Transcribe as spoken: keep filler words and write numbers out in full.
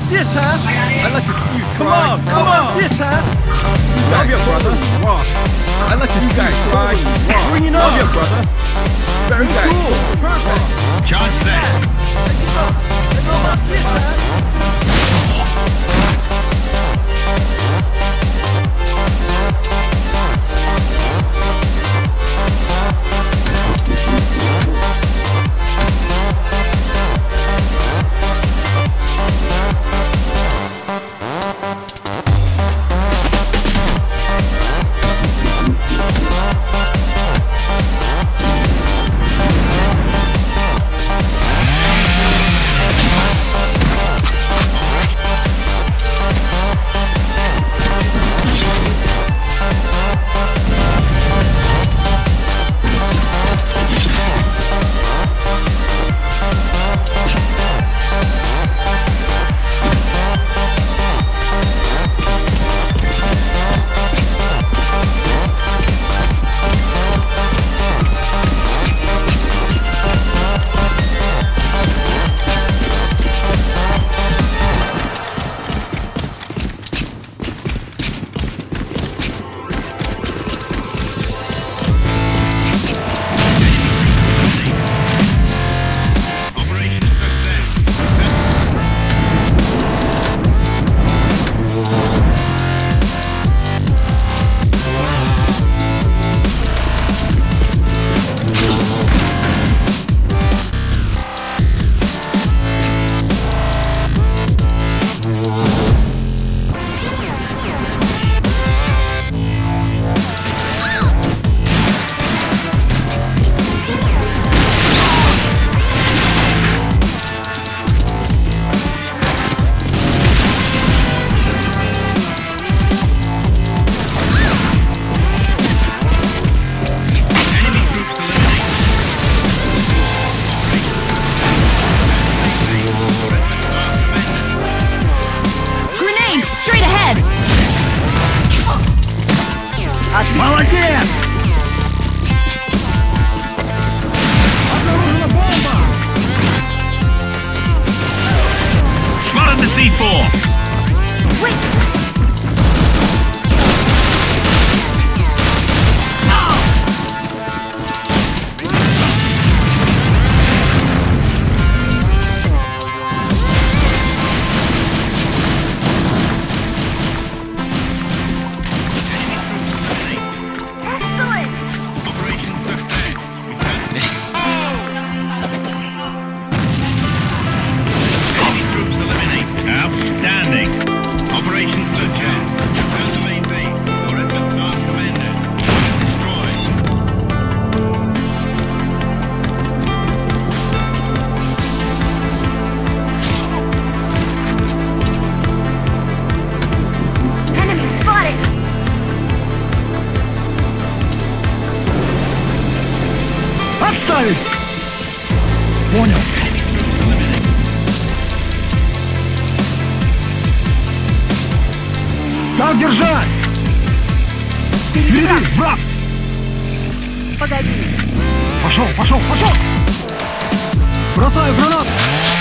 Theater! I'd like to see you Come try. on, come on! Theater! Love you, brother. Rock. I'd like to see you try. Rock. Bring it Love on! you, brother. Very good. Cool! Perfect! Charge set. Молодец! Обнаружена бомба! Spotted the C four. Отставить! Понял. Так держать! Впереди, враг! Погоди. Пошел, пошел, пошел! Бросаю гранату!